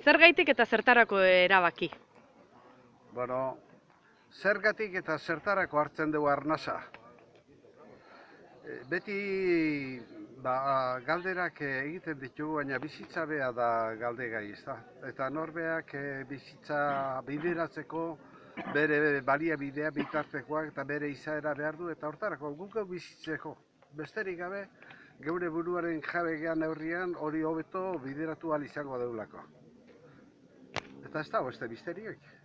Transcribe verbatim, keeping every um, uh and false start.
Zergaitik eta zertarako erabaki? Bueno, zergatik eta zertarako hartzen dugu arnasa. Beti ba, galderak egiten ditugu, baina bizitza bea da galdegai, ezta? Eta norbeak bizitza bideratzeko bere baliabidea bitartekoak eta bere izaera behar du, eta hortarako guk bizitzeko. Besterik gabe, geure buruaren jabegean neurrian hori hobeto bideratu ahal izango deulako. Eta ez dago, ez da misterioik.